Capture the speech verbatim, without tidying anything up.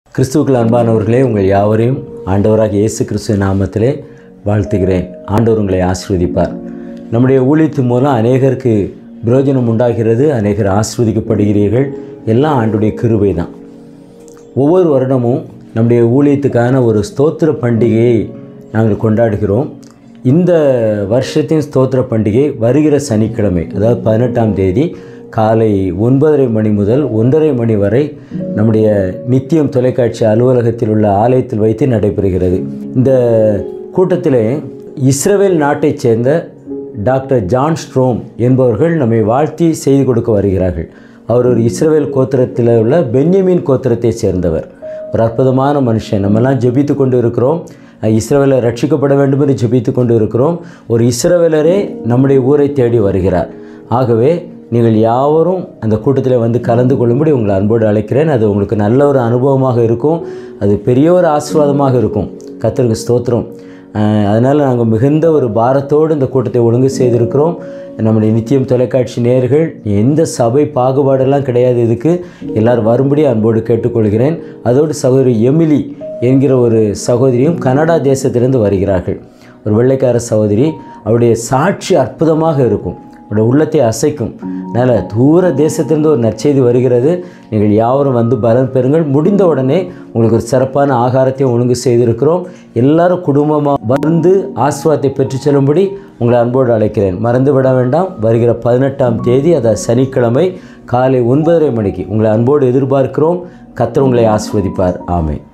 கிறிஸ்துவுக்குள் அன்பானவர்களே, உங்கள் யாவரையும் ஆண்டவராக இயேசு கிறிஸ்து நாமத்திலே வாழ்த்துகிறேன். ஆண்டவர் உங்களை ஆசீர்வதிப்பார். நம்முடைய ஊழியத்தின் மூலம் அநேகருக்கு பிரயோஜனம் உண்டாகிறது, அநேகர் ஆசீர்வதிக்கப்படுகிறீர்கள். எல்லாம் ஆண்டுடைய கிருபை தான். ஒவ்வொரு வருடமும் நம்முடைய ஊழியத்துக்கான ஒரு ஸ்தோத்திர பண்டிகையை நாங்கள் கொண்டாடுகிறோம். இந்த வருஷத்தின் ஸ்தோத்திர பண்டிகை வருகிற சனிக்கிழமை, அதாவது பதினெட்டாம் தேதி காலை ஒன்பதரை மணி முதல் ஒன்றரை மணி வரை நம்முடைய நித்தியம் தொலைக்காட்சி அலுவலகத்தில் உள்ள ஆலயத்தில் வைத்து நடைபெறுகிறது. இந்த கூட்டத்திலே இஸ்ரவேல் நாட்டைச் சேர்ந்த டாக்டர் ஜான் ஸ்ட்ரோம் என்பவர்கள் நம்மை வாழ்த்தி செய்து கொடுக்க வருகிறார்கள். அவர் ஒரு இஸ்ரவேல் கோத்திரத்தில் உள்ள பென்யமீன் கோத்திரத்தை சேர்ந்தவர். ஒரு அற்புதமான மனுஷன். நம்மெல்லாம் ஜெபித்து கொண்டு இருக்கிறோம், இஸ்ரவேலர் ரட்சிக்கப்பட வேண்டும் என்று ஜெபித்து கொண்டு இருக்கிறோம். ஒரு இஸ்ரவேலரே நம்முடைய ஊரை தேடி வருகிறார். ஆகவே நீங்கள் யாவரும் அந்த கூட்டத்தில் வந்து கலந்து கொள்ளும்படி உங்களை அன்போடு அழைக்கிறேன். அது உங்களுக்கு நல்ல ஒரு அனுபவமாக இருக்கும், அது பெரிய ஒரு ஆசீர்வாதமாக இருக்கும். கர்த்தருக்கு ஸ்தோத்திரம். அதனால் நாங்கள் மிகுந்த ஒரு பாரத்தோடு இந்த கூட்டத்தை ஒழுங்கு செய்திருக்கிறோம். நம்முடைய நித்தியம் தொலைக்காட்சி நேயர்கள், எந்த சபை பாகுபாடெல்லாம் கிடையாது, இதுக்கு எல்லோரும் வரும்படி அன்போடு கேட்டுக்கொள்கிறேன். அதோடு சகோதரி எமிலி என்கிற ஒரு சகோதரியும் கனடா தேசத்திலிருந்து வருகிறார்கள். ஒரு வெள்ளைக்கார சகோதரி. அவருடைய சாட்சி அற்புதமாக இருக்கும், அவருடைய உள்ளத்தை அசைக்கும். அதனால் தூர தேசத்திலிருந்து ஒரு நற்செய்தி வருகிறது. நீங்கள் யாவரும் வந்து பலன் பெறுங்கள். முடிந்த உடனே உங்களுக்கு ஒரு சிறப்பான ஆகாரத்தையும் ஒழுங்கு செய்திருக்கிறோம். எல்லாரும் குடும்பமாக வந்து ஆசீர்வாதத்தை பெற்று செல்லும்படி உங்களை அன்போடு அழைக்கிறேன். மறந்து விட வேண்டாம். வருகிற பதினெட்டாம் தேதி, அதாவது சனிக்கிழமை காலை ஒன்பதரை மணிக்கு உங்களை அன்போடு எதிர்பார்க்கிறோம். கர்த்தர் உங்களை ஆசீர்வதிப்பார். ஆமென்.